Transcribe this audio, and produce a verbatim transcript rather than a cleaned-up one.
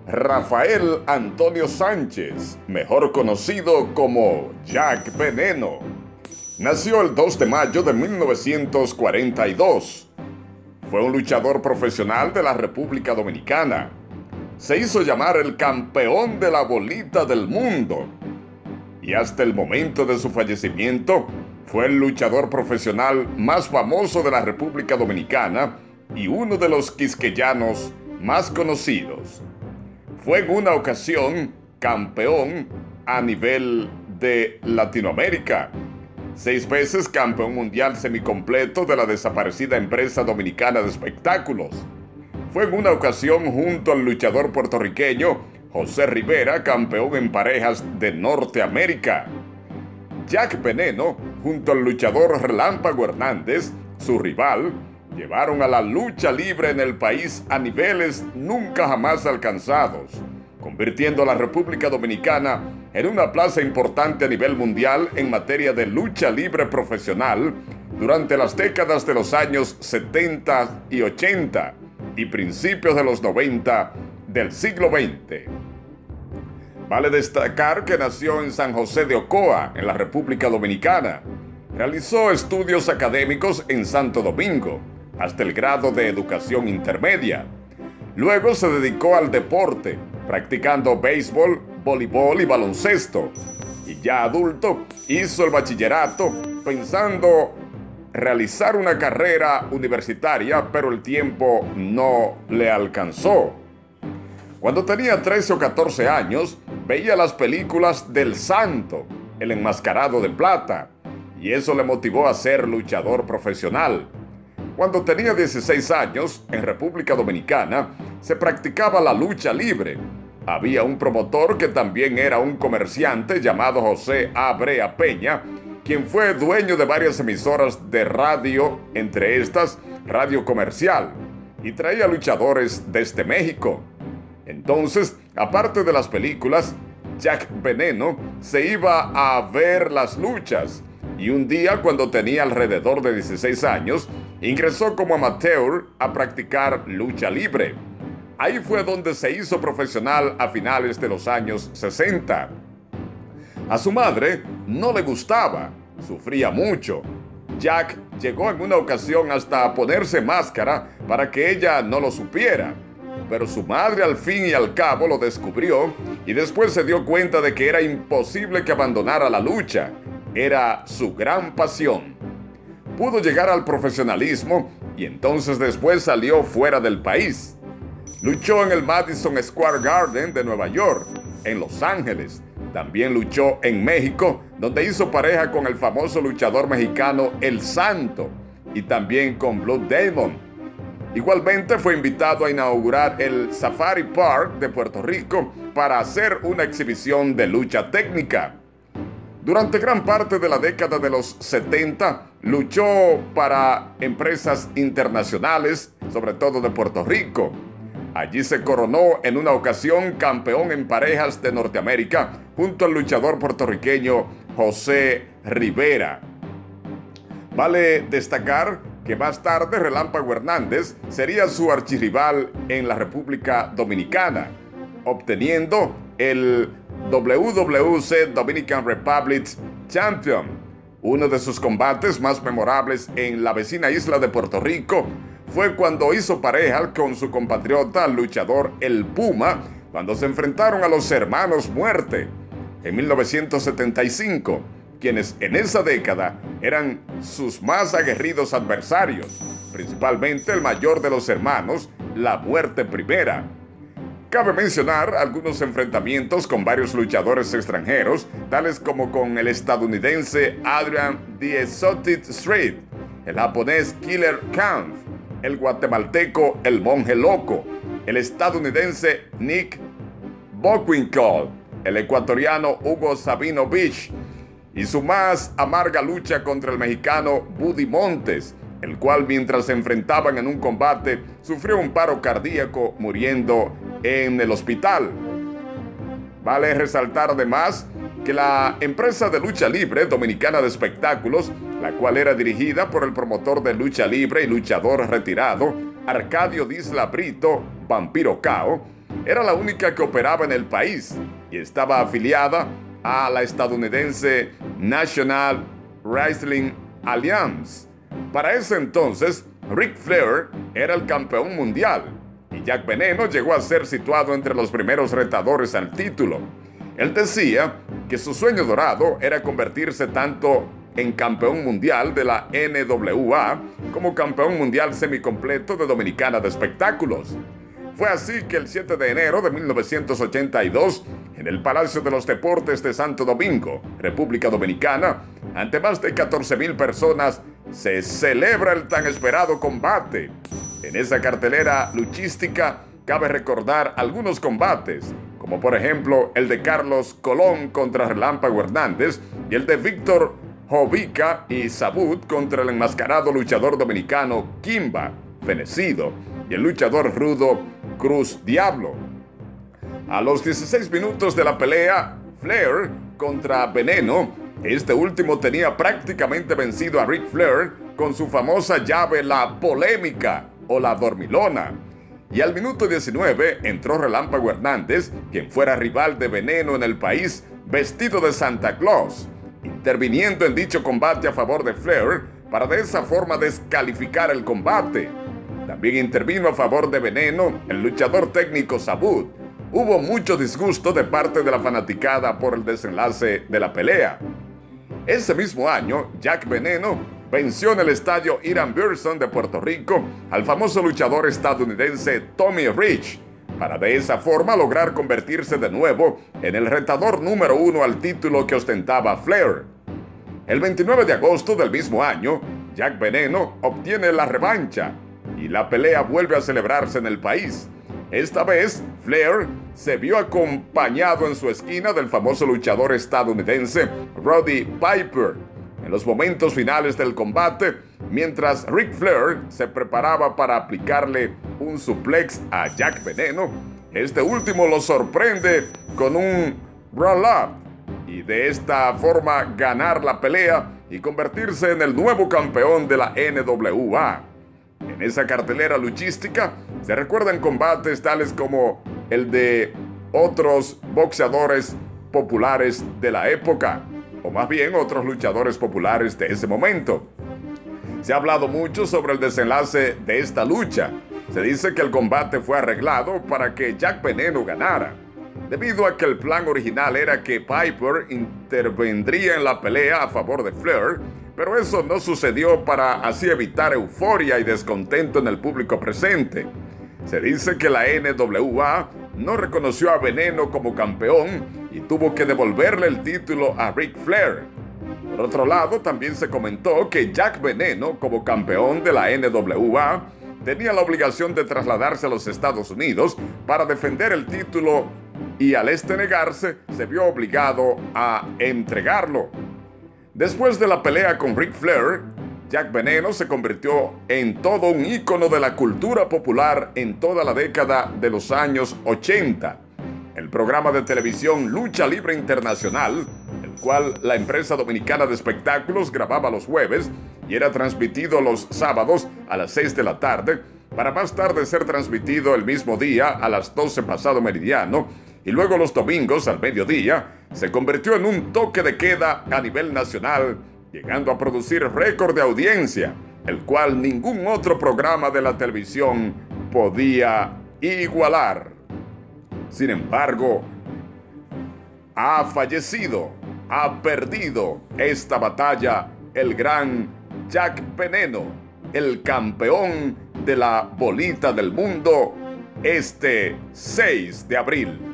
Rafael Antonio Sánchez, mejor conocido como Jack Veneno, nació el dos de mayo de mil novecientos cuarenta y dos. Fue un luchador profesional de la República Dominicana. Se hizo llamar el campeón de la bolita del mundo. Y hasta el momento de su fallecimiento, fue el luchador profesional más famoso de la República Dominicana y uno de los quisqueyanos más conocidos. Fue en una ocasión campeón a nivel de Latinoamérica. Seis veces campeón mundial semicompleto de la desaparecida empresa dominicana de espectáculos. Fue en una ocasión junto al luchador puertorriqueño José Rivera, campeón en parejas de Norteamérica. Jack Veneno, junto al luchador Relámpago Hernández, su rival, llevaron a la lucha libre en el país a niveles nunca jamás alcanzados, convirtiendo a la República Dominicana en una plaza importante a nivel mundial en materia de lucha libre profesional durante las décadas de los años setenta y ochenta y principios de los noventa del siglo veinte. Vale destacar que nació en San José de Ocoa, en la República Dominicana. Realizó estudios académicos en Santo Domingo, hasta el grado de educación intermedia. Luego se dedicó al deporte, practicando béisbol, voleibol y baloncesto. Y ya adulto, hizo el bachillerato pensando realizar una carrera universitaria, pero el tiempo no le alcanzó. Cuando tenía trece o catorce años, veía las películas del Santo, el enmascarado de plata, y eso le motivó a ser luchador profesional. Cuando tenía dieciséis años, en República Dominicana, se practicaba la lucha libre. Había un promotor que también era un comerciante llamado José A. Brea Peña, quien fue dueño de varias emisoras de radio, entre estas Radio Comercial, y traía luchadores desde México. Entonces, aparte de las películas, Jack Veneno se iba a ver las luchas, y un día, cuando tenía alrededor de dieciséis años, ingresó como amateur a practicar lucha libre. Ahí fue donde se hizo profesional a finales de los años sesenta. A su madre no le gustaba, sufría mucho. Jack llegó en una ocasión hasta a ponerse máscara para que ella no lo supiera. Pero su madre al fin y al cabo lo descubrió y después se dio cuenta de que era imposible que abandonara la lucha. Era su gran pasión. Pudo llegar al profesionalismo y entonces después salió fuera del país. Luchó en el Madison Square Garden de Nueva York, en Los Ángeles. También luchó en México, donde hizo pareja con el famoso luchador mexicano El Santo y también con Blue Demon. Igualmente fue invitado a inaugurar el Safari Park de Puerto Rico para hacer una exhibición de lucha técnica. Durante gran parte de la década de los setenta, luchó para empresas internacionales, sobre todo de Puerto Rico. Allí se coronó en una ocasión campeón en parejas de Norteamérica junto al luchador puertorriqueño José Rivera. Vale destacar que más tarde Relámpago Hernández sería su archirrival en la República Dominicana, obteniendo el W W C Dominican Republic Champion. Uno de sus combates más memorables en la vecina isla de Puerto Rico fue cuando hizo pareja con su compatriota luchador El Puma, cuando se enfrentaron a los Hermanos Muerte en mil novecientos setenta y cinco, quienes en esa década eran sus más aguerridos adversarios, principalmente el mayor de los hermanos, La Muerte Primera. Cabe mencionar algunos enfrentamientos con varios luchadores extranjeros, tales como con el estadounidense Adrian The Exotic Street, el japonés Killer Khan, el guatemalteco El Monje Loco, el estadounidense Nick Bockwinkel, el ecuatoriano Hugo Sabino Beach, y su más amarga lucha contra el mexicano Buddy Montes, el cual mientras se enfrentaban en un combate sufrió un paro cardíaco muriendo en el hospital. Vale resaltar además que la empresa de lucha libre Dominicana de Espectáculos, la cual era dirigida por el promotor de lucha libre y luchador retirado Arcadio Disla Brito, Vampiro Cao, era la única que operaba en el país y estaba afiliada a la estadounidense National Wrestling Alliance. Para ese entonces, Ric Flair era el campeón mundial y Jack Veneno llegó a ser situado entre los primeros retadores al título. Él decía que su sueño dorado era convertirse tanto en campeón mundial de la N W A como campeón mundial semicompleto de Dominicana de Espectáculos. Fue así que el siete de enero de mil novecientos ochenta y dos, en el Palacio de los Deportes de Santo Domingo, República Dominicana, ante más de catorce mil personas, se celebra el tan esperado combate. En esa cartelera luchística cabe recordar algunos combates, como por ejemplo el de Carlos Colón contra Relámpago Hernández y el de Víctor Jovica y Sabut contra el enmascarado luchador dominicano Kimba Fenecido y el luchador rudo Cruz Diablo. A los dieciséis minutos de la pelea, Flair contra Veneno, este último tenía prácticamente vencido a Ric Flair con su famosa llave La Polémica o La Dormilona. Y al minuto diecinueve entró Relámpago Hernández, quien fuera rival de Veneno en el país, vestido de Santa Claus, interviniendo en dicho combate a favor de Flair para de esa forma descalificar el combate. También intervino a favor de Veneno el luchador técnico Sabut. Hubo mucho disgusto de parte de la fanaticada por el desenlace de la pelea. Ese mismo año, Jack Veneno venció en el estadio Hiram Byrson de Puerto Rico al famoso luchador estadounidense Tommy Rich, para de esa forma lograr convertirse de nuevo en el retador número uno al título que ostentaba Flair. El veintinueve de agosto del mismo año, Jack Veneno obtiene la revancha y la pelea vuelve a celebrarse en el país. Esta vez, Flair se vio acompañado en su esquina del famoso luchador estadounidense Roddy Piper. En los momentos finales del combate, mientras Ric Flair se preparaba para aplicarle un suplex a Jack Veneno, este último lo sorprende con un roll-up y de esta forma ganar la pelea y convertirse en el nuevo campeón de la N W A. En esa cartelera luchística se recuerdan combates tales como el de otros boxeadores populares de la época, o más bien otros luchadores populares de ese momento. Se ha hablado mucho sobre el desenlace de esta lucha. Se dice que el combate fue arreglado para que Jack Veneno ganara, debido a que el plan original era que Piper intervendría en la pelea a favor de Flair, pero eso no sucedió para así evitar euforia y descontento en el público presente. Se dice que la N W A no reconoció a Veneno como campeón y tuvo que devolverle el título a Ric Flair. Por otro lado, también se comentó que Jack Veneno, como campeón de la N W A, tenía la obligación de trasladarse a los Estados Unidos para defender el título y al este negarse, se vio obligado a entregarlo. Después de la pelea con Ric Flair, Jack Veneno se convirtió en todo un ícono de la cultura popular en toda la década de los años ochenta. El programa de televisión Lucha Libre Internacional, el cual la empresa dominicana de espectáculos grababa los jueves y era transmitido los sábados a las seis de la tarde, para más tarde ser transmitido el mismo día a las doce pasado meridiano, y luego los domingos al mediodía, se convirtió en un toque de queda a nivel nacional, llegando a producir récord de audiencia, el cual ningún otro programa de la televisión podía igualar. Sin embargo, ha fallecido, ha perdido esta batalla el gran Jack Veneno, el campeón de la bolita del mundo, este seis de abril.